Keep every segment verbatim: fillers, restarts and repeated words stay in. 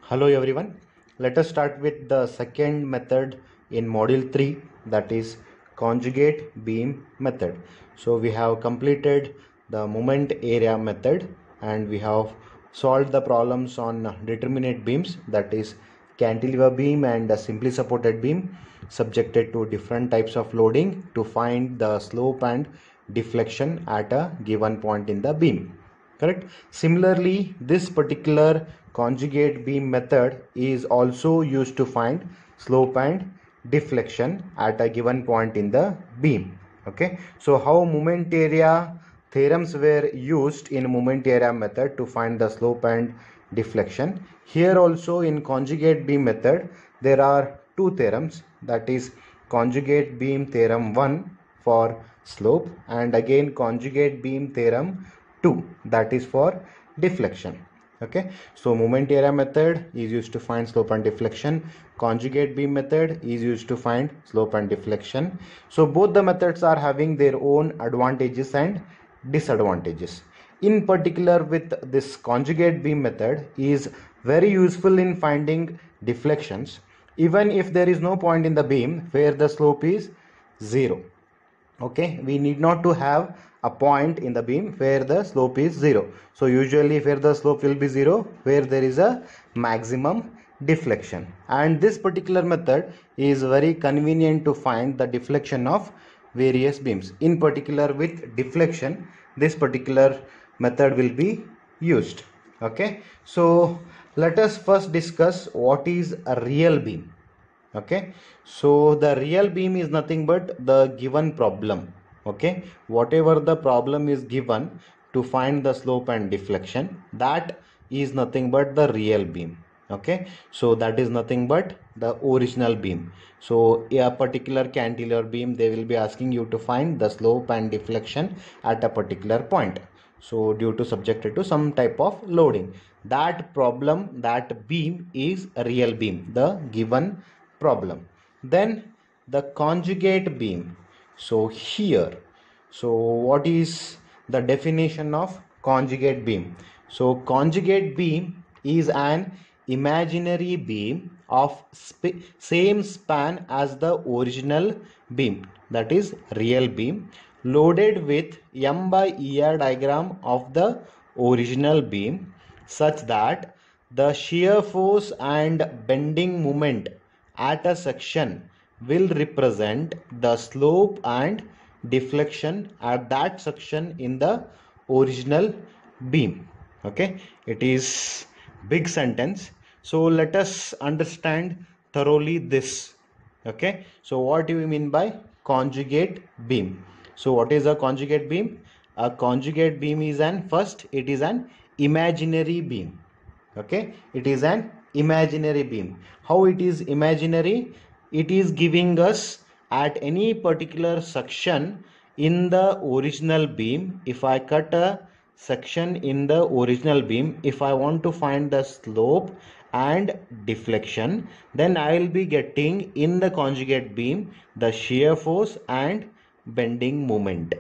Hello everyone. Let us start with the second method in module three, that is conjugate beam method. So we have completed the moment area method and we have solved the problems on determinate beams, that is cantilever beam and a simply supported beam subjected to different types of loading to find the slope and deflection at a given point in the beam. Correct. Similarly, this particular conjugate beam method is also used to find slope and deflection at a given point in the beam. Okay, so how moment area theorems were used in moment area method to find the slope and deflection. Here also in conjugate beam method there are two theorems, that is conjugate beam theorem one for slope and again conjugate beam theorem two, that is for deflection. Okay, so moment area method is used to find slope and deflection, conjugate beam method is used to find slope and deflection. So both the methods are having their own advantages and disadvantages. In particular, with this conjugate beam method is very useful in finding deflections even if there is no point in the beam where the slope is zero. Okay, we need not to have a point in the beam where the slope is zero. So usually where the slope will be zero, where there is a maximum deflection, and this particular method is very convenient to find the deflection of various beams. In particular with deflection, this particular method will be used. Okay, so let us first discuss what is a real beam. Okay, so the real beam is nothing but the given problem. Okay, whatever the problem is given to find the slope and deflection, that is nothing but the real beam. Okay, so that is nothing but the original beam. So a particular cantilever beam, they will be asking you to find the slope and deflection at a particular point, so due to subjected to some type of loading, that problem, that beam is a real beam, the given problem. Then the conjugate beam. So here, so what is the definition of conjugate beam? So conjugate beam is an imaginary beam of sp same span as the original beam, that is real beam, loaded with M by E R diagram of the original beam such that the shear force and bending moment at a section will represent the slope and deflection at that section in the original beam. Okay, it is big sentence, so let us understand thoroughly this. Okay, so what do we mean by conjugate beam? So what is a conjugate beam? A conjugate beam is an, first it is an imaginary beam. Okay, it is an imaginary beam. How it is imaginary? It is giving us at any particular section in the original beam. If I cut a section in the original beam, if I want to find the slope and deflection, then I will be getting in the conjugate beam the shear force and bending moment.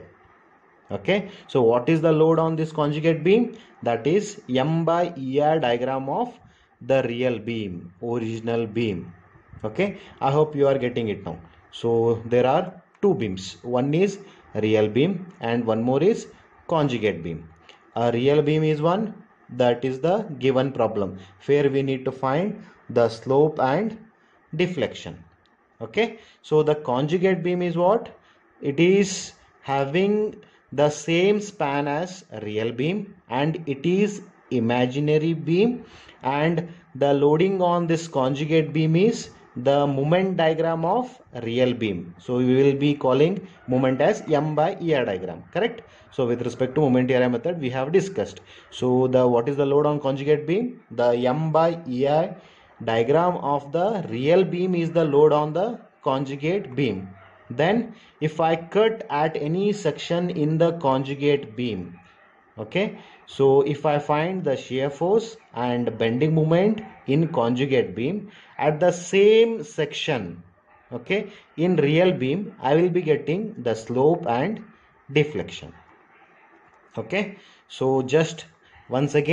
Okay, so what is the load on this conjugate beam? That is M by E R diagram of the real beam, original beam. Okay, I hope you are getting it now. So there are two beams, one is real beam and one more is conjugate beam. A real beam is one, that is the given problem where we need to find the slope and deflection. Okay, so the conjugate beam is what? It is having the same span as real beam and it is imaginary beam, and the loading on this conjugate beam is the moment diagram of real beam. So we will be calling moment as M by E R diagram, correct? So with respect to moment area method we have discussed. So the what is the load on conjugate beam? The M by E R diagram of the real beam is the load on the conjugate beam. Then if I cut at any section in the conjugate beam, okay, so if I find the shear force and bending moment in conjugate beam at the same section, okay, in real beam, I will be getting the slope and deflection. Okay, so just once again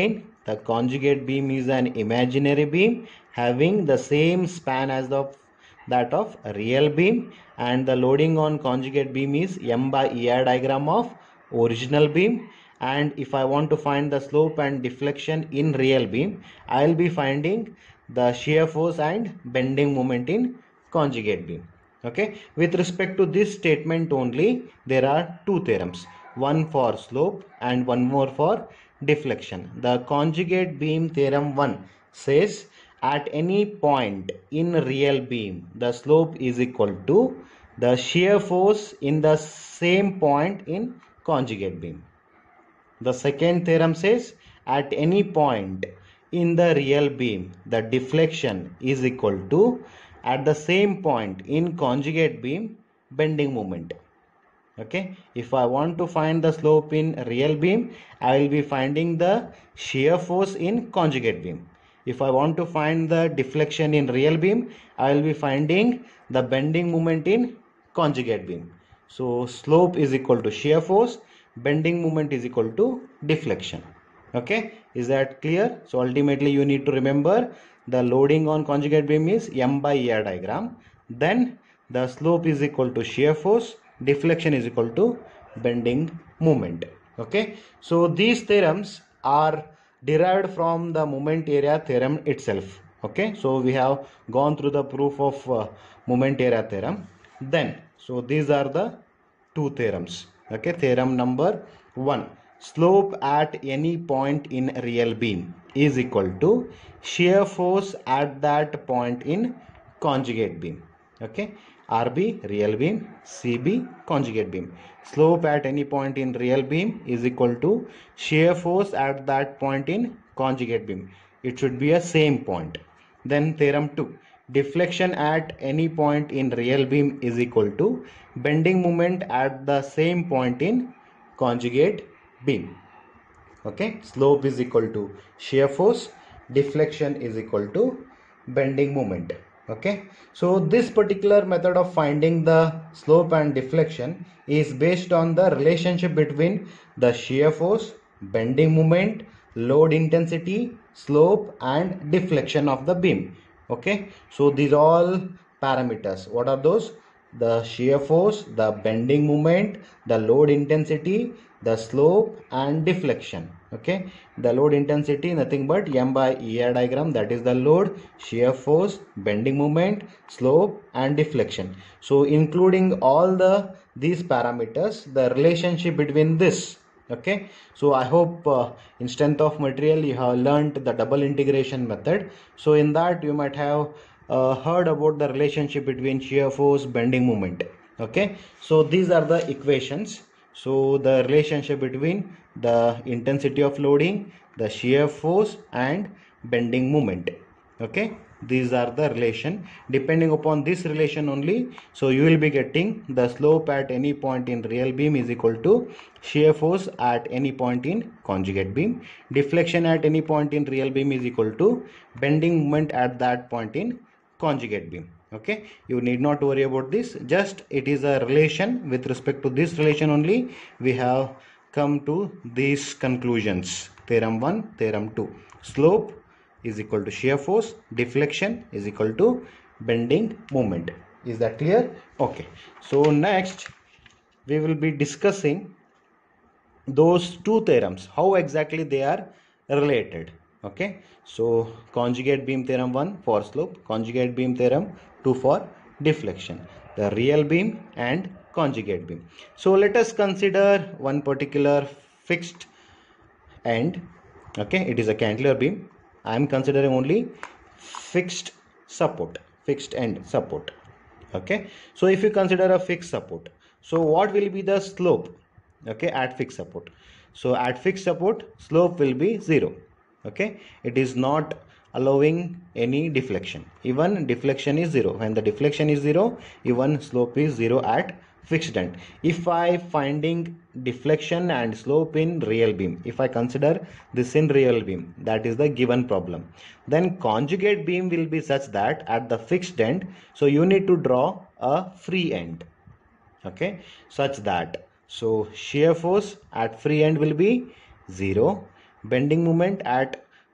The conjugate beam is an imaginary beam having the same span as the that of a real beam, and the loading on conjugate beam is M by E R diagram of original beam. And if I want to find the slope and deflection in real beam, I will be finding the shear force and bending moment in conjugate beam. Okay, with respect to this statement only, there are two theorems, one for slope and one more for deflection. The conjugate beam theorem one says at any point in real beam the slope is equal to the shear force in the same point in conjugate beam. The second theorem says at any point in the real beam the deflection is equal to at the same point in conjugate beam bending moment. Okay, if I want to find the slope in real beam, I will be finding the shear force in conjugate beam. If I want to find the deflection in real beam, I will be finding the bending moment in conjugate beam. So slope is equal to shear force, bending moment is equal to deflection. Okay, is that clear? So ultimately you need to remember the loading on conjugate beam is M by E R diagram. Then the slope is equal to shear force, deflection is equal to bending moment. Okay, so these theorems are derived from the moment area theorem itself. Okay, so we have gone through the proof of uh, moment area theorem. Then so these are the two theorems. Okay, theorem number one, slope at any point in real beam is equal to shear force at that point in conjugate beam. Okay, R B real beam, C B conjugate beam. Slope at any point in real beam is equal to shear force at that point in conjugate beam. It should be a same point. Then theorem two, deflection at any point in real beam is equal to bending moment at the same point in conjugate beam. Okay, slope is equal to shear force, deflection is equal to bending moment. Okay, so this particular method of finding the slope and deflection is based on the relationship between the shear force, bending moment, load intensity, slope and deflection of the beam. Okay, so these all parameters, what are those? The shear force, the bending moment, the load intensity, the slope and deflection. Okay, the load intensity nothing but M by E R diagram, that is the load, shear force, bending moment, slope and deflection. So including all the these parameters, the relationship between this. Okay, so I hope uh, in strength of material you have learnt the double integration method. So in that you might have uh, heard about the relationship between shear force, bending moment. Okay, so these are the equations. So the relationship between the intensity of loading, the shear force and bending moment. Okay, these are the relation. Depending upon this relation only, so you will be getting the slope at any point in real beam is equal to shear force at any point in conjugate beam, deflection at any point in real beam is equal to bending moment at that point in conjugate beam. Okay, you need not worry about this, just it is a relation. With respect to this relation only we have come to these conclusions. Theorem one, theorem two, slope is equal to shear force, deflection is equal to bending moment. Is that clear? Okay, so next we will be discussing those two theorems, how exactly they are related. Okay, so conjugate beam theorem one for slope, conjugate beam theorem two for deflection, the real beam and conjugate beam. So let us consider one particular fixed end. Okay, it is a cantilever beam. I am considering only fixed support, fixed end support. Okay, so if you consider a fixed support, so what will be the slope? Okay, at fixed support, so at fixed support slope will be zero. Okay, it is not allowing any deflection, even deflection is zero. When the deflection is zero, even slope is zero at fixed end. If I finding deflection and slope in real beam, if I consider this in real beam, that is the given problem, then conjugate beam will be such that at the fixed end, so you need to draw a free end. Okay, such that so shear force at free end will be zero, bending moment at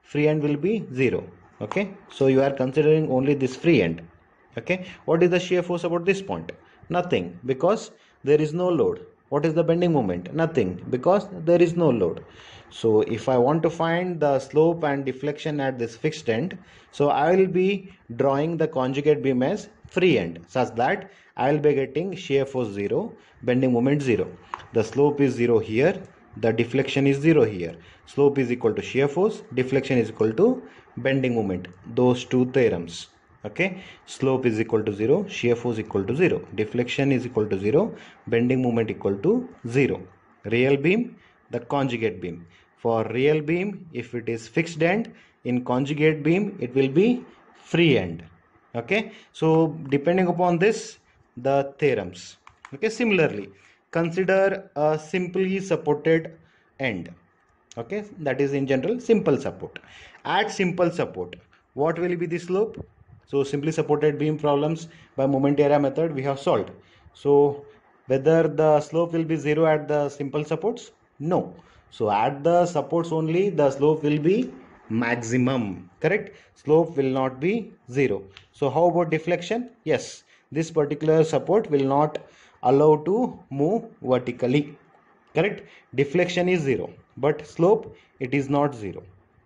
free end will be zero. Okay, so you are considering only this free end. Okay, what is the shear force about this point? Nothing, because there is no load. What is the bending moment? Nothing, because there is no load. So if I want to find the slope and deflection at this fixed end, so I will be drawing the conjugate beam as free end, such that I will be getting shear force zero, bending moment zero. The slope is zero here, the deflection is zero here. Slope is equal to shear force, deflection is equal to bending moment. Those two theorems. Okay, slope is equal to zero, shear force equal to zero, deflection is equal to zero, bending moment equal to zero. Real beam, the conjugate beam. For real beam, if it is fixed end, in conjugate beam it will be free end. Okay, so depending upon this, the theorems. Okay, similarly, consider a simply supported end. Okay, that is in general simple support. At simple support, what will be the slope? So simply supported beam problems by moment area method we have solved. So whether the slope will be zero at the simple supports? No. So at the supports only the slope will be maximum, correct? Slope will not be zero. So how about deflection? Yes, this particular support will not allow to move vertically, correct? Deflection is zero, but slope it is not zero,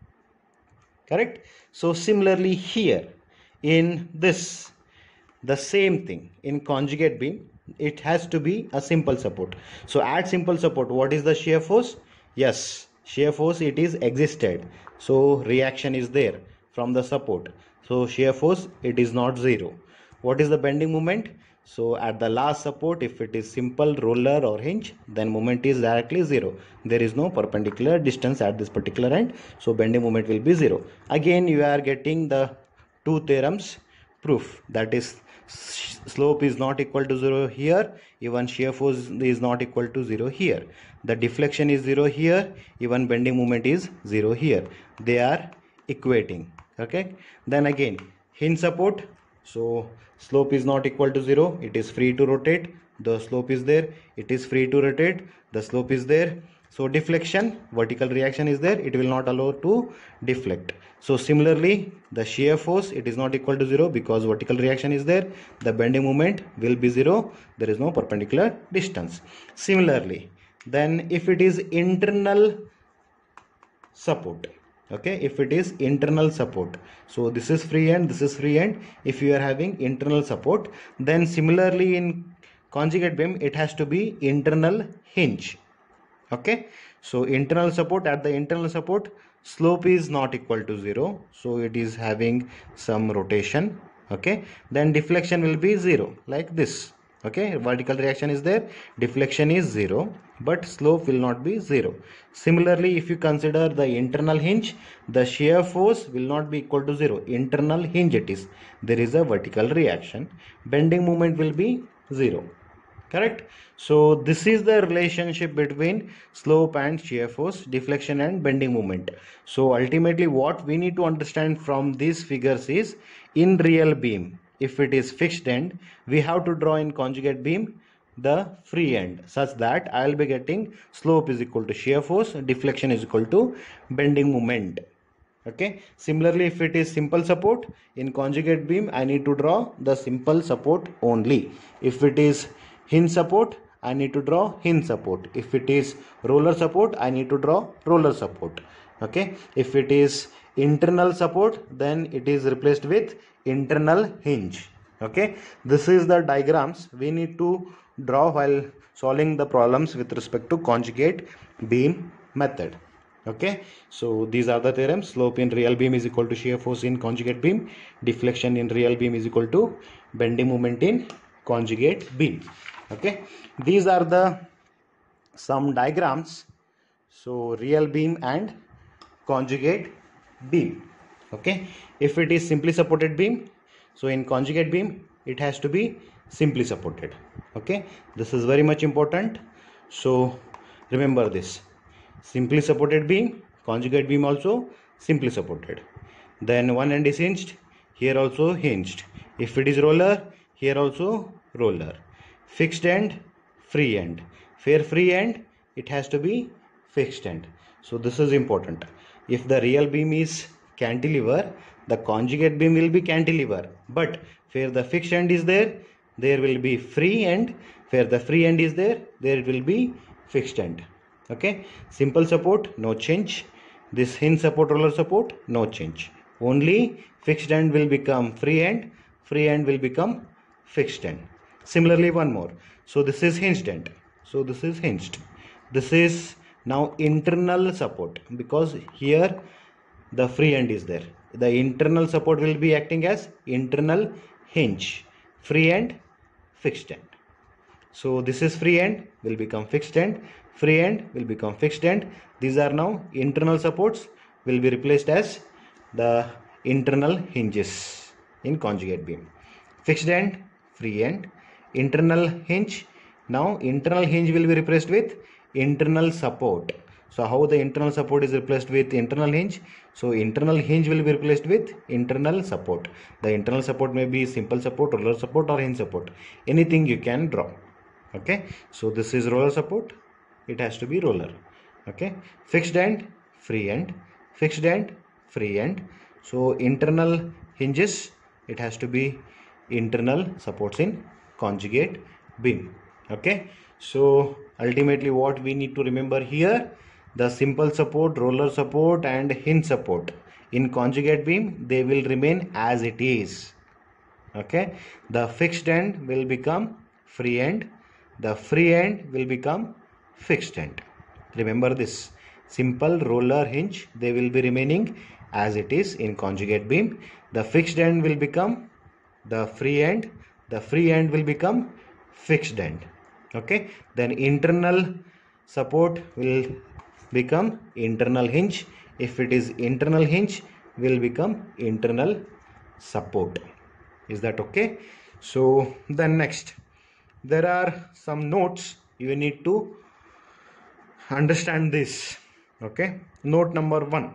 correct? So similarly here in this, the same thing in conjugate beam, it has to be a simple support. So at simple support, what is the shear force? Yes, shear force it is existed, so reaction is there from the support, so shear force it is not zero. What is the bending moment? So at the last support, if it is simple roller or hinge, then moment is directly zero. There is no perpendicular distance at this particular end, so bending moment will be zero. Again you are getting the two theorems proof, that is slope is not equal to zero here, even shear force is not equal to zero here, the deflection is zero here, even bending moment is zero here. They are equating. Okay, then again hinge support, so slope is not equal to zero, it is free to rotate, the slope is there, it is free to rotate, the slope is there. So deflection, vertical reaction is there, it will not allow to deflect. So similarly the shear force it is not equal to zero because vertical reaction is there, the bending moment will be zero, there is no perpendicular distance. Similarly then if it is internal support, okay, if it is internal support, so this is free end, this is free end, if you are having internal support, then similarly in conjugate beam it has to be internal hinge. Okay, so internal support, at the internal support slope is not equal to zero, so it is having some rotation. Okay, then deflection will be zero like this. Okay, vertical reaction is there, deflection is zero, but slope will not be zero. Similarly if you consider the internal hinge, the shear force will not be equal to zero, internal hinge it is, there is a vertical reaction, bending moment will be zero, correct? So this is the relationship between slope and shear force, deflection and bending moment. So ultimately what we need to understand from these figures is, in real beam if it is fixed end, we have to draw in conjugate beam the free end, such that I will be getting slope is equal to shear force, deflection is equal to bending moment. Okay, similarly if it is simple support, in conjugate beam I need to draw the simple support only. If it is hinge support, I need to draw hinge support. If it is roller support, I need to draw roller support. Okay, if it is internal support, then it is replaced with internal hinge. Okay, this is the diagrams we need to draw while solving the problems with respect to conjugate beam method. Okay, so these are the theorems. Slope in real beam is equal to shear force in conjugate beam, deflection in real beam is equal to bending moment in conjugate beam. Okay, these are the some diagrams, so real beam and conjugate beam. Okay, if it is simply supported beam, so in conjugate beam it has to be simply supported. Okay, this is very much important, so remember this: simply supported beam, conjugate beam also simply supported, then one end is hinged, here also hinged. If it is roller, here also roller. Fixed end, free end. For free end it has to be fixed end. So this is important. If the real beam is cantilever, the conjugate beam will be cantilever. But where the fixed end is there, there will be free end. Where the free end is there, there will be fixed end. Okay. Simple support, no change. This hinge support, roller support, no change. Only fixed end will become free end. Free end will become fixed end. Similarly, one more. So this is hinged end. So this is hinged. This is now internal support, because here the free end is there. The internal support will be acting as internal hinge. Free end, fixed end. So this is free end will become fixed end. Free end will become fixed end. These are now internal supports will be replaced as the internal hinges in conjugate beam. Fixed end, free end, internal hinge. Now internal hinge will be replaced with internal support. So how the internal support is replaced with internal hinge? So internal hinge will be replaced with internal support. The internal support may be simple support, roller support, or hinge support. Anything you can draw. Okay. So this is roller support. It has to be roller. Okay. Fixed end, free end, fixed end, free end. So internal hinges, it has to be internal supports in conjugate beam. Okay. So ultimately what we need to remember here, the simple support, roller support, and hinge support in conjugate beam, they will remain as it is. Okay. The fixed end will become free end. The free end will become fixed end. Remember this. Simple, roller, hinge, they will be remaining as it is in conjugate beam. The fixed end will become the free end. The free end will become fixed end. Okay. Then internal support will become internal hinge. If it is internal hinge, will become internal support. Is that okay? So then next, there are some notes you need to understand this. Okay. Note number one.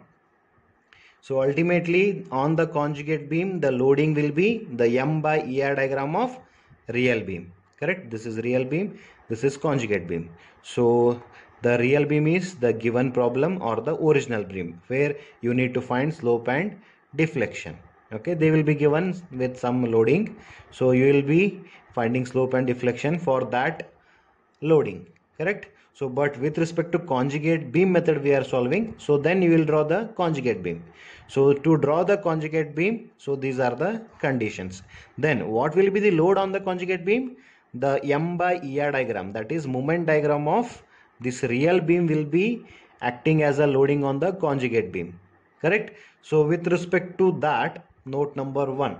So ultimately on the conjugate beam, the loading will be the M by E R diagram of real beam. Correct? This is real beam. This is conjugate beam. So the real beam is the given problem or the original beam, where you need to find slope and deflection. Okay. They will be given with some loading. So you will be finding slope and deflection for that loading. Correct? So but with respect to conjugate beam method we are solving, so then you will draw the conjugate beam. So to draw the conjugate beam, so these are the conditions. Then what will be the load on the conjugate beam? The M by E R diagram, that is moment diagram of this real beam, will be acting as a loading on the conjugate beam. Correct? So with respect to that, note number one,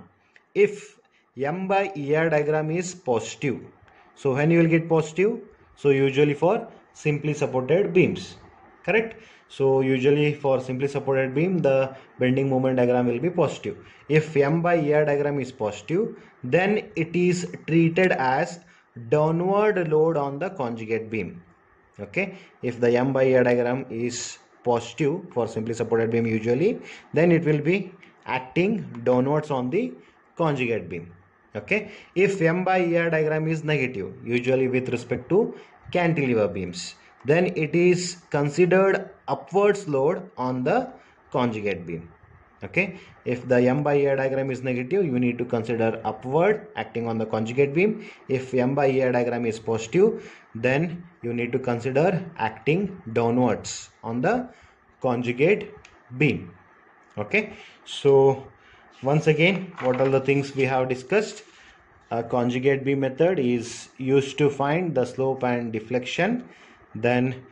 if M by E R diagram is positive, so when you will get positive? So usually for simply supported beams. Correct? So usually for simply supported beam, the bending moment diagram will be positive. If M by E R diagram is positive, then it is treated as downward load on the conjugate beam. Okay. If the M by E R diagram is positive for simply supported beam usually, then it will be acting downwards on the conjugate beam. Okay. If M by E R diagram is negative, usually with respect to cantilever beams, then it is considered upwards load on the conjugate beam. Okay. If the M by E R diagram is negative, you need to consider upward acting on the conjugate beam. If M by E R diagram is positive, then you need to consider acting downwards on the conjugate beam. Okay. So once again, what are the things we have discussed? A conjugate beam method is used to find the slope and deflection. Then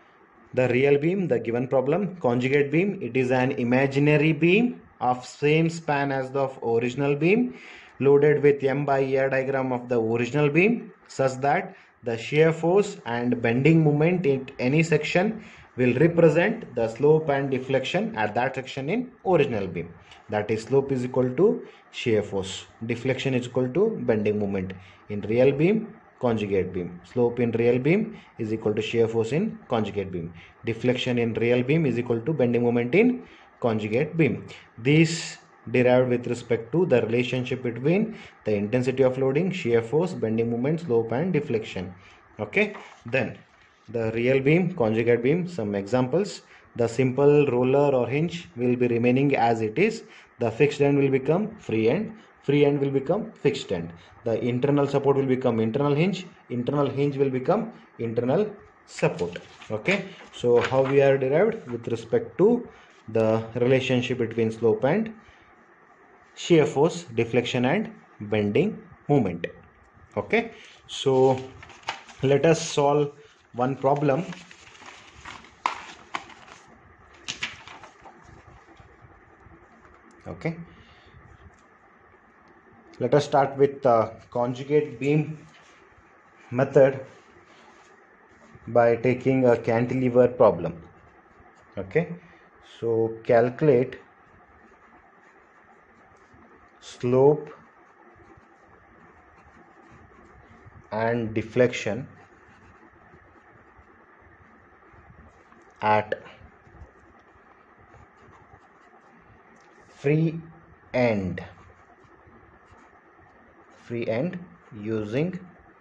the real beam, the given problem. Conjugate beam, it is an imaginary beam of same span as the original beam, loaded with M by E R diagram of the original beam, such that the shear force and bending moment in any section will represent the slope and deflection at that section in original beam. That is, slope is equal to shear force, deflection is equal to bending moment in real beam, conjugate beam. Slope in real beam is equal to shear force in conjugate beam. Deflection in real beam is equal to bending moment in conjugate beam. These derived with respect to the relationship between the intensity of loading, shear force, bending moment, slope and deflection. Okay. Then the real beam, conjugate beam, some examples. the simple roller or hinge will be remaining as it is. The fixed end will become free end, free end will become fixed end. The internal support will become internal hinge, internal hinge will become internal support. Okay, so how we are derived with respect to the relationship between slope and shear force, deflection and bending moment. Okay, so let us solve one problem. Okay, let us start with the conjugate beam method by taking a cantilever problem. Okay, so calculate slope and deflection at free end free end using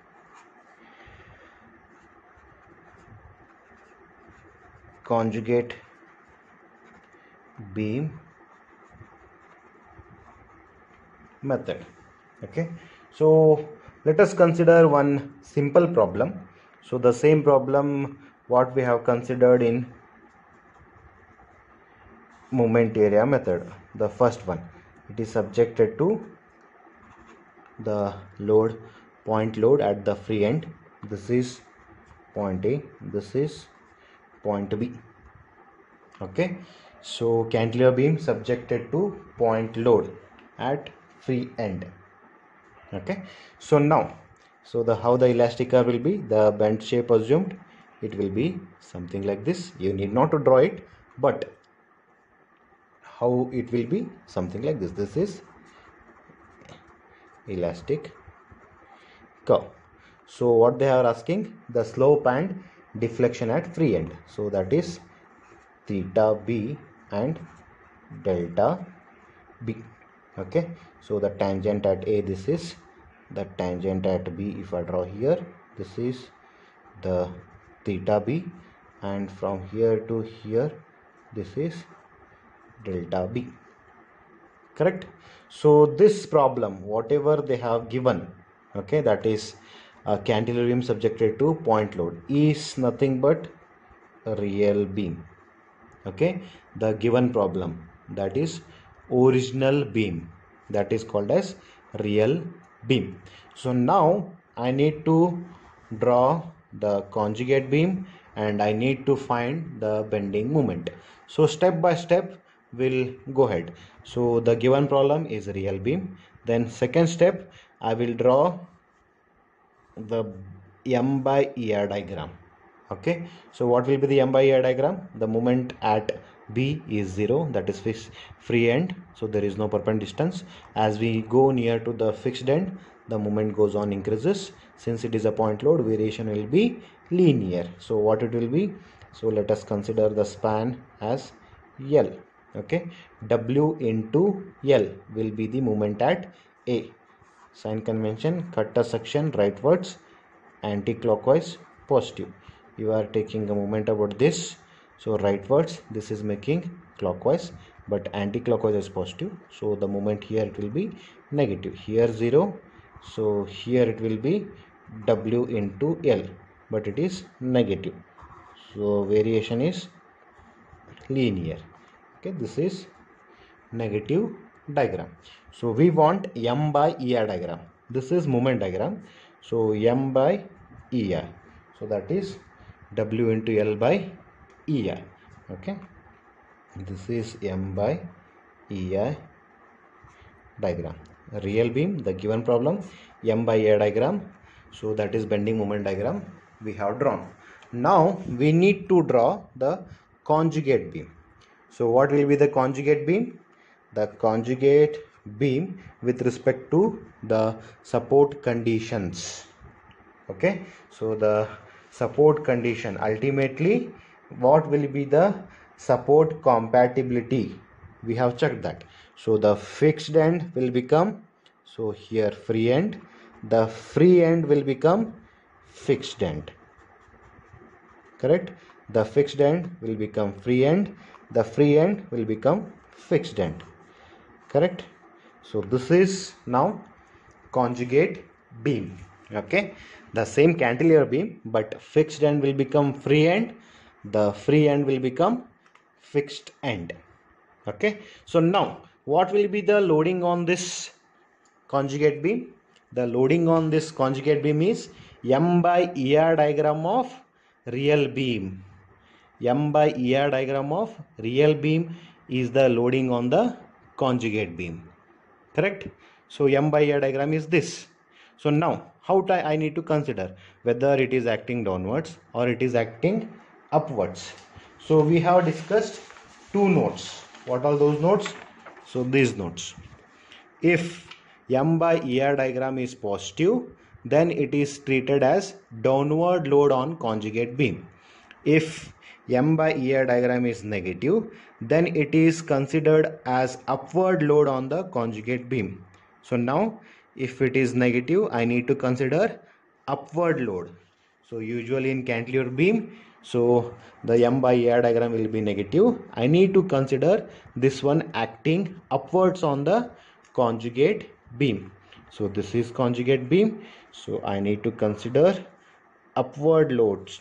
conjugate beam method. Okay, so let us consider one simple problem. So the same problem what we have considered in moment area method, the first one, it is subjected to the load, point load at the free end. This is point A, this is point B. Okay, so cantilever beam subjected to point load at free end. Okay, so now, so the how the elastic curve will be, the bend shape assumed, it will be something like this. You need not to draw it, but how it will be something like this. This is elastic curve. So what they are asking, the slope and deflection at free end. So that is theta B and delta B. Okay, so the tangent at A, this is the tangent at B. If I draw here, this is the theta B, and from here to here, this is delta B. Correct? So this problem, whatever they have given, okay, that is a cantilever beam subjected to point load, is nothing but a real beam. Okay, the given problem, that is original beam, that is called as real beam. So now I need to draw the conjugate beam and I need to find the bending moment. So step by step we'll go ahead. So the given problem is real beam. Then second step, I will draw the M by E R diagram. Okay, so what will be the M by E R diagram? The moment at B is zero, that is fixed free end, so there is no perpendicular distance. As we go near to the fixed end, the moment goes on increases. Since it is a point load, variation will be linear. So what it will be? So let us consider the span as L. Okay, W into L will be the moment at A. Sign convention, cut a section rightwards, anti-clockwise, positive. You are taking a moment about this, so rightwards this is making clockwise, but anti-clockwise is positive, so the moment here it will be negative. Here zero, so here it will be W into L, but it is negative, so variation is linear. Okay, this is negative diagram. So we want M by E R diagram. This is moment diagram, so M by E R, so that is W into L by E I. Okay, this is M by E I diagram. Real beam, the given problem, M by E I diagram, so that is bending moment diagram we have drawn. Now we need to draw the conjugate beam. So what will be the conjugate beam? The conjugate beam with respect to the support conditions. Okay, so the support condition, ultimately what will be the support compatibility, we have checked that. So the fixed end will become, so here free end, the free end will become fixed end. Correct? the fixed end will become free end, the free end will become fixed end. Correct? So this is now conjugate beam. Okay, the same cantilever beam, but fixed end will become free end, the free end will become fixed end. Okay, so now what will be the loading on this conjugate beam? The loading on this conjugate beam is M by E R diagram of real beam. M by E R diagram of real beam is the loading on the conjugate beam. Correct? So M by E R diagram is this. So now how I need to consider whether it is acting downwards or it is acting upwards. So we have discussed two nodes. What are those nodes? So these nodes. If M by E R diagram is positive, then it is treated as downward load on conjugate beam. If M by E R diagram is negative, then it is considered as upward load on the conjugate beam. So now if it is negative, I need to consider upward load. So usually in cantilever beam, so the M by E R diagram will be negative. I need to consider this one acting upwards on the conjugate beam. So this is conjugate beam. So I need to consider upward loads.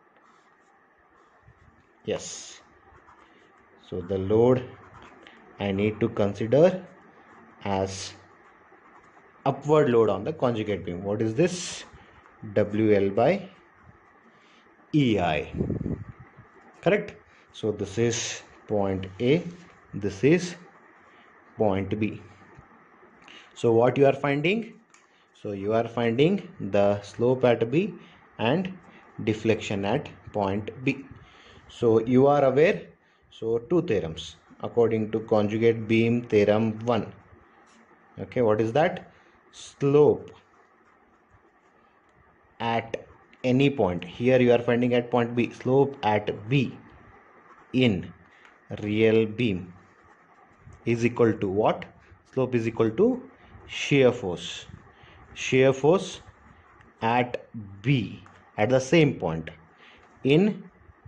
Yes. So the load I need to consider as upward load on the conjugate beam. What is this? W L by E I. Correct? So this is point A, this is point B. So what you are finding? So you are finding the slope at B and deflection at point B. So you are aware, so two theorems according to conjugate beam theorem one. Okay, what is that? Slope at any point, here you are finding at point B, slope at B in real beam is equal to what? Slope is equal to shear force. Shear force at B at the same point in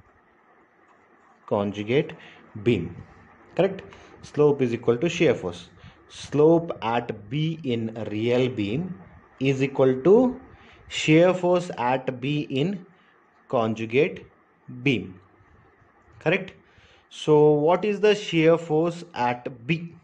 conjugate beam. Correct? Slope is equal to shear force. Slope at B in real beam is equal to shear force at B in conjugate beam. Correct? So what is the shear force at B?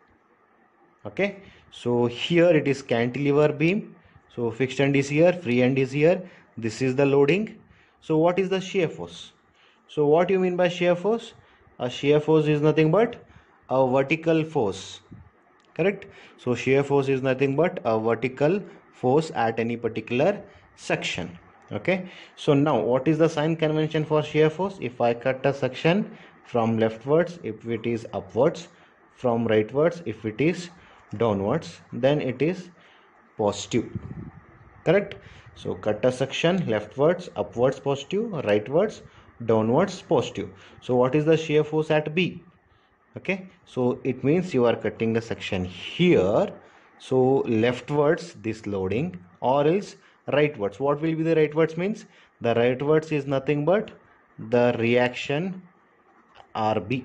Okay, so here it is cantilever beam. So fixed end is here, free end is here. This is the loading. So what is the shear force? So what do you mean by shear force? A shear force is nothing but a vertical force. Correct? So shear force is nothing but a vertical force at any particular section. Okay, so now what is the sign convention for shear force? If I cut a section from leftwards, if it is upwards, from rightwards, if it is downwards, then it is positive. Correct? So cut a section leftwards, upwards positive, rightwards, downwards positive. So what is the shear force at B? Okay, so it means you are cutting a section here, so leftwards this loading, or else rightwards. What will be the rightwards means? The rightwards is nothing but the reaction R B.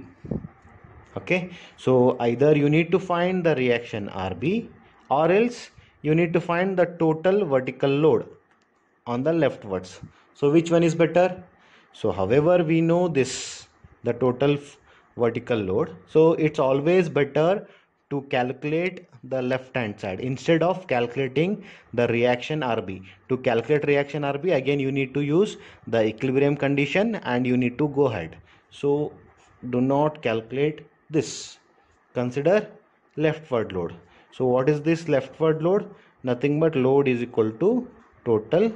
Okay, so either you need to find the reaction R B, or else you need to find the total vertical load on the leftwards. So which one is better? So however we know this, the total vertical load, so it's always better to calculate the left hand side instead of calculating the reaction R B. To calculate reaction R B, again you need to use the equilibrium condition and you need to go ahead. So do not calculate this, consider leftward load. So what is this leftward load? Nothing but load is equal to total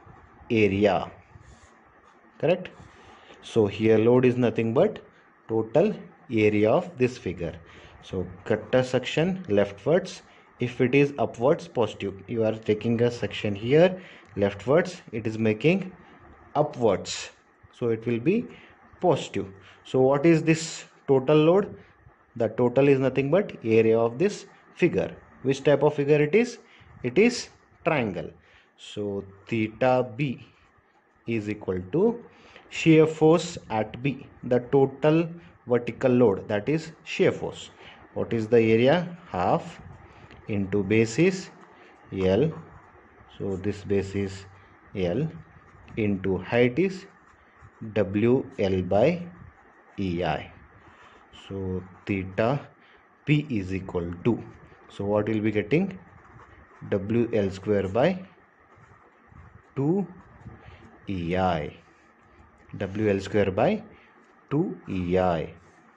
area. Correct? So here load is nothing but total area of this figure. So cut a section leftwards, if it is upwards positive, you are taking a section here leftwards, it is making upwards, so it will be positive. So what is this total load? The total is nothing but area of this figure. Which type of figure it is? It is triangle. So theta B is equal to shear force at B, the total vertical load, that is shear force. What is the area? Half into base is L, so this base is L, into height is W L by E I. So theta P is equal to, so what will be getting? W L square by two E I. W L square by two E I.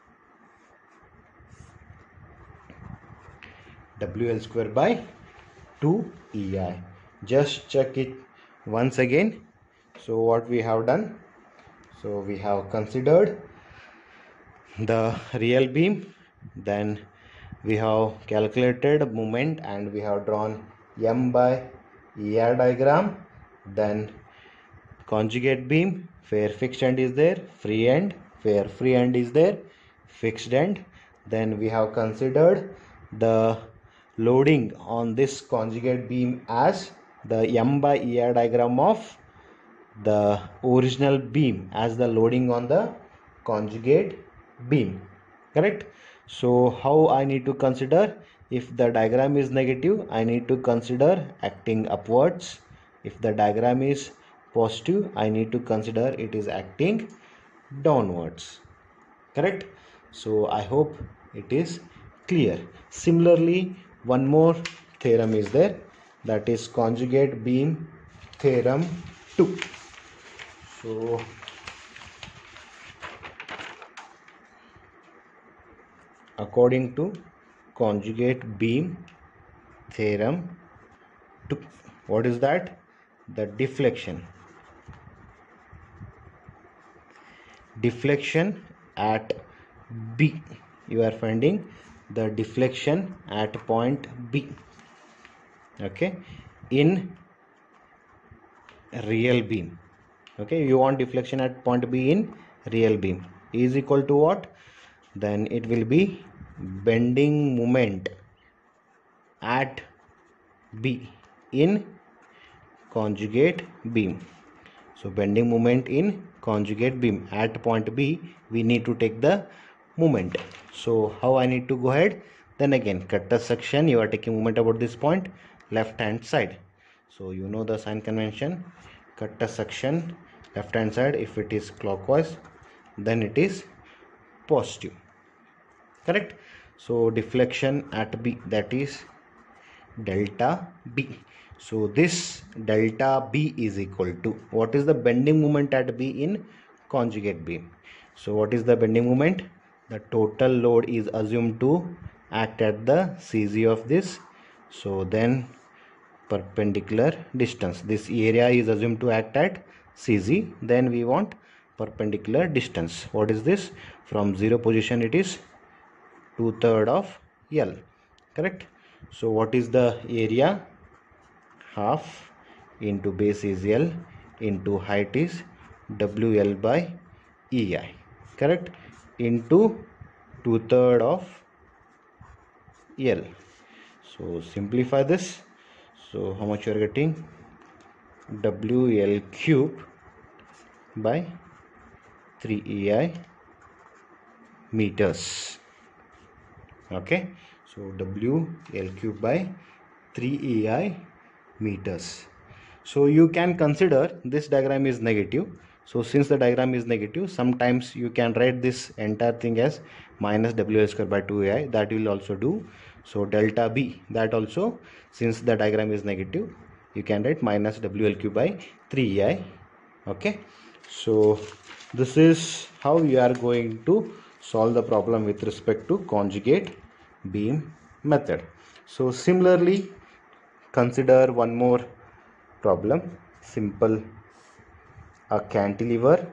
W L square by two E I. Just check it once again. So what we have done? So we have considered the real beam, then we have calculated moment and we have drawn M by E R diagram, then conjugate beam where fixed end is there, free end where free end is there, fixed end. Then we have considered the loading on this conjugate beam as the M by E R diagram of the original beam as the loading on the conjugate beam, correct? So how I need to consider? If the diagram is negative, I need to consider acting upwards. If the diagram is positive, I need to consider it is acting downwards, correct? So I hope it is clear. Similarly, one more theorem is there, that is conjugate beam theorem two. So according to conjugate beam theorem two, what is that? The deflection deflection at B, you are finding the deflection at point B, okay, in real beam. Okay, you want deflection at point B in real beam is equal to what? Then it will be bending moment at B in conjugate beam. So bending moment in conjugate beam at point B, we need to take the moment. So how I need to go ahead? Then again, cutter section, you are taking moment about this point, left hand side. So you know the sign convention, cutter section left hand side, if it is clockwise then it is positive, correct? So deflection at B, that is delta B. So this delta B is equal to, what is the bending moment at B in conjugate beam? So what is the bending moment? The total load is assumed to act at the C Z of this, so then perpendicular distance, this area is assumed to act at C Z, then we want perpendicular distance. What is this? From zero position it is two third of L, correct? So what is the area? Half into base is L into height is W L by E I, correct, into two third of L. So simplify this. So how much you are getting? W L cube by three E I meters. Okay, so W L cube by three E I meters. So you can consider this diagram is negative. So since the diagram is negative, sometimes you can write this entire thing as minus W L square by two E I, that will also do. So delta B, that also, since the diagram is negative, you can write minus W L cube by three E I. Okay, so this is how you are going to solve the problem with respect to conjugate beam method. So similarly, consider one more problem, simple. A cantilever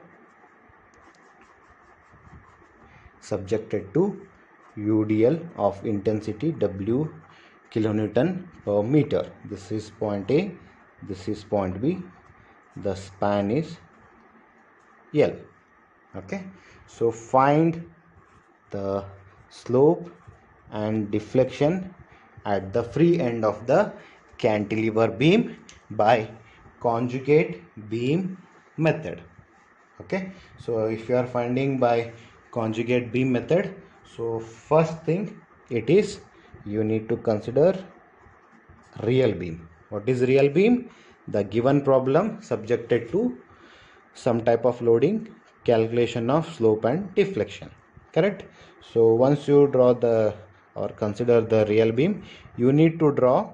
subjected to U D L of intensity W kilonewton per meter. This is point A, this is point B, the span is L. Okay, so find the slope and deflection at the free end of the cantilever beam by conjugate beam method. Okay, so if you are finding by conjugate beam method, so first thing it is you need to consider real beam. What is real beam? The given problem subjected to some type of loading, calculation of slope and deflection. Correct? So once you draw the or consider the real beam, you need to draw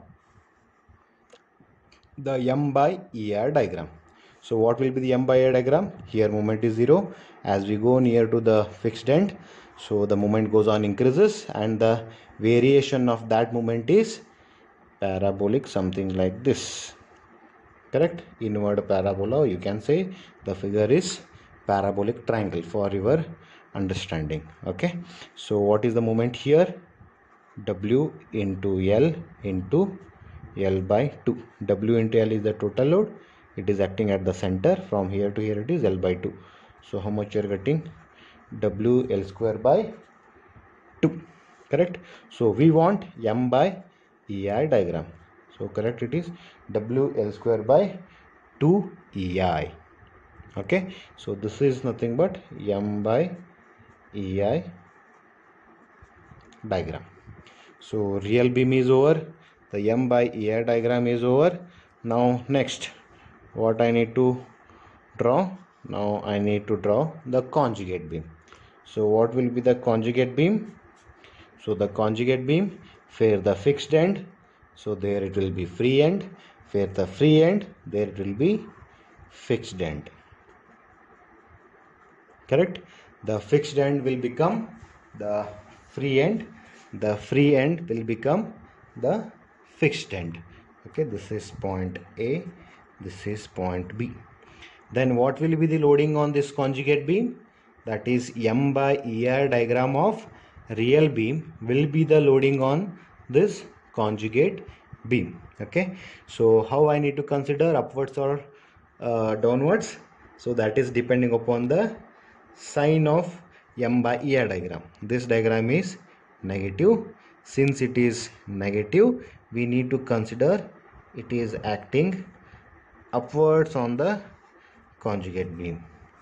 the M by E R diagram. So what will be the M by E R diagram? Here moment is zero. As we go near to the fixed end, so the moment goes on increases, and the variation of that moment is parabolic, something like this. Correct? Inward parabola, you can say. The figure is parabolic triangle for your understanding. Okay, so what is the moment here? W into L into L by two. W into L is the total load. It is acting at the center. From here to here it is L by two. So how much you are getting? W L square by two. Correct? So we want M by E I diagram. So correct, it is W L square by two E I. Okay, so this is nothing but M by E I diagram. So real beam is over, the M by E I diagram is over. Now next, what I need to draw? Now I need to draw the conjugate beam. So what will be the conjugate beam? So the conjugate beam, where the fixed end, so there it will be free end, where the free end, there it will be fixed end. Correct? The fixed end will become the free end, the free end will become the fixed end. Okay, this is point A, this is point B. Then what will be the loading on this conjugate beam? That is M by E R diagram of real beam will be the loading on this conjugate beam. Okay, so how I need to consider upwards or uh, downwards? So that is depending upon the sign of M by E R diagram. This diagram is negative. Since it is negative, we need to consider it is acting upwards on the conjugate beam.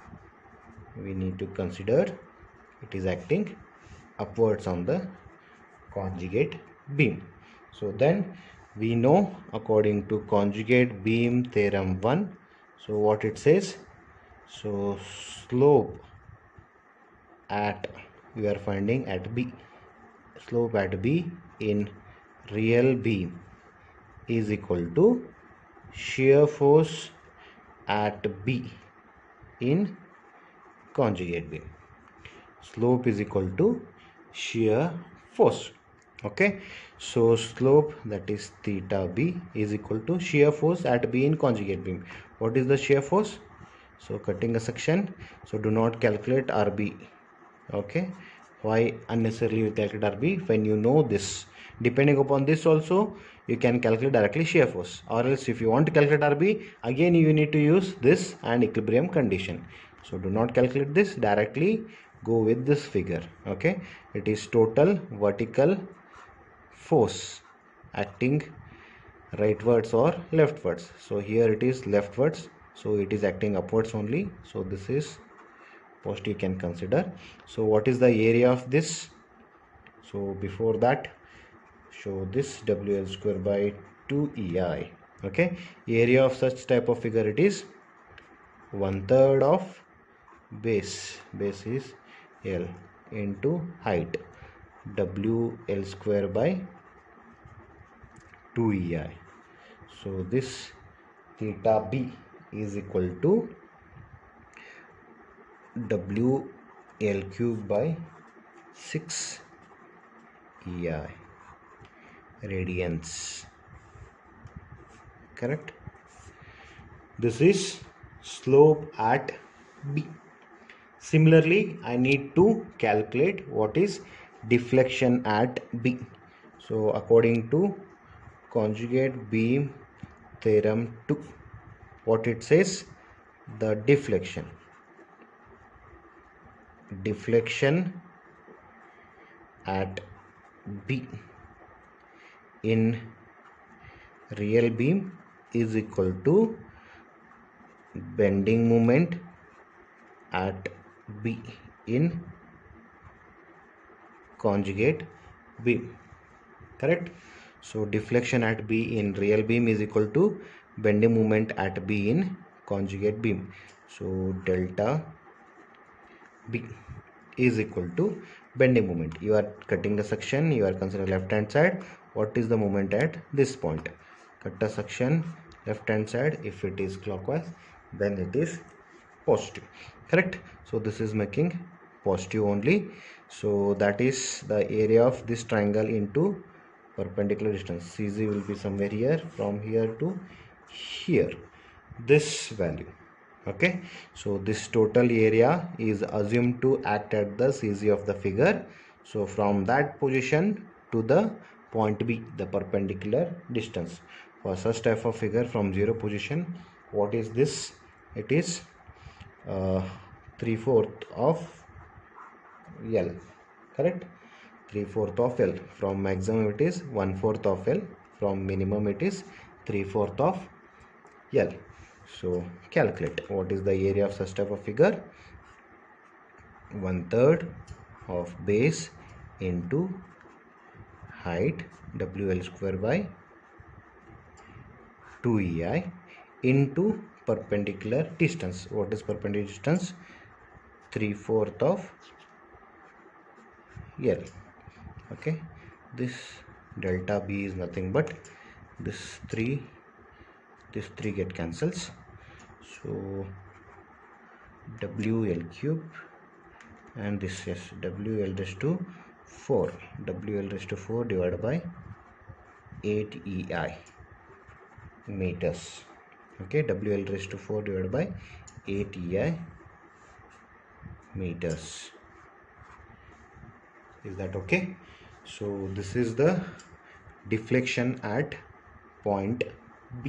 We need to consider it is acting upwards on the conjugate beam. So then we know according to conjugate beam theorem one, so what it says, so slope at we are finding at B, slope at B in real beam is equal to shear force at B in conjugate beam. Slope is equal to shear force. Okay, so slope, that is theta B, is equal to shear force at B in conjugate beam. What is the shear force? So cutting a section, so do not calculate R B. Okay, why unnecessarily you calculate R B when you know this? Depending upon this also you can calculate directly shear force, or else if you want to calculate R B, again you need to use this and equilibrium condition. So do not calculate this, directly go with this figure. Okay, it is total vertical force acting rightwards or leftwards. So here it is leftwards, so it is acting upwards only, so this is post you can consider. So what is the area of this? So before that, show this W L square by two E I. Okay, area of such type of figure, it is one third of base, base is L, into height W L square by two E I. So this theta B is equal to W L cube by six E I radians. Correct? This is slope at B. Similarly, I need to calculate what is deflection at B. So according to conjugate beam theorem two, what it says, the deflection deflection at B in real beam is equal to bending moment at B in conjugate beam. Correct? So deflection at B in real beam is equal to bending moment at B in conjugate beam. So delta B is equal to bending moment. You are cutting the section, you are considering left hand side. What is the moment at this point? Cut the section left hand side. If it is clockwise, then it is positive. Correct? So this is making positive only. So that is the area of this triangle into perpendicular distance. C Z will be somewhere here, from here to here, this value. Okay, so this total area is assumed to act at the C Z of the figure. So from that position to the point B, the perpendicular distance. For such type of figure from zero position, what is this? It is uh, three fourth of L. Correct? three fourth of L. From maximum it is one fourth of L. From minimum it is three fourth of L. So calculate what is the area of such type of figure. One third of base into height W L square by two E I into perpendicular distance. What is perpendicular distance? three fourth of L. Okay, this delta B is nothing but this three, this three get cancels. So W L cube and this is W L raised to four. W L raised to four divided by eight E I meters. Okay, W L raised to four divided by eight E I meters. Is that okay? So this is the deflection at point B.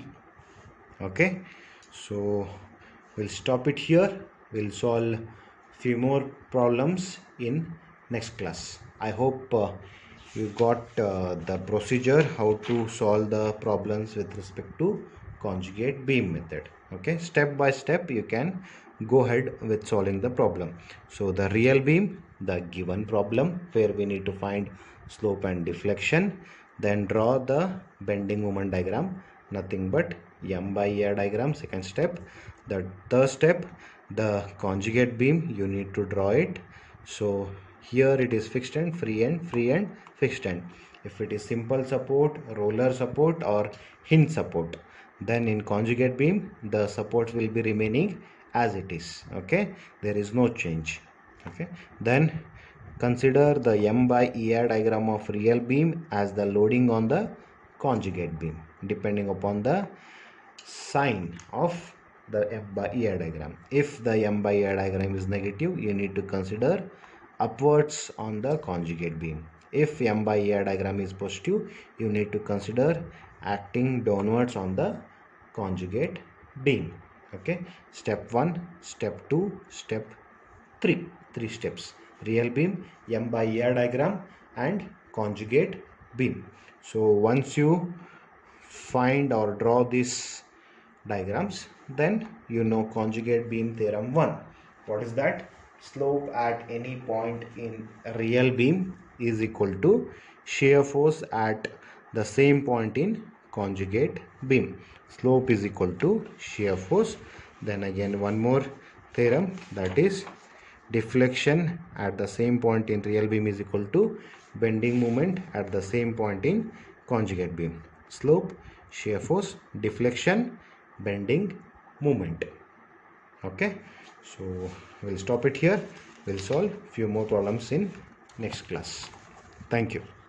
Okay, so we'll stop it here. We'll solve few more problems in next class. I hope uh, you got uh, the procedure how to solve the problems with respect to conjugate beam method. Okay, step by step you can go ahead with solving the problem. So the real beam, the given problem where we need to find slope and deflection, then draw the bending moment diagram, nothing but M by E R diagram. Second step. The third step, the conjugate beam, you need to draw it. So here it is fixed end, free end, free end, fixed end. If it is simple support, roller support or hinge support, then in conjugate beam the supports will be remaining as it is. Okay, there is no change. Okay, then consider the M by E R diagram of real beam as the loading on the conjugate beam, depending upon the sign of the M by E R diagram. If the M by E R diagram is negative, you need to consider upwards on the conjugate beam. If M by E R diagram is positive, you need to consider acting downwards on the conjugate beam. Okay, step one, step two, step three. Three steps: real beam, M by E R diagram and conjugate beam. So once you find or draw these diagrams, then you know conjugate beam theorem one. What is that? Slope at any point in real beam is equal to shear force at the same point in conjugate beam. Slope is equal to shear force. Then again one more theorem, that is deflection at the same point in real beam is equal to bending moment at the same point in conjugate beam. Slope, shear force, deflection, bending moment. Okay, so we'll stop it here. We'll solve few more problems in next class. Thank you.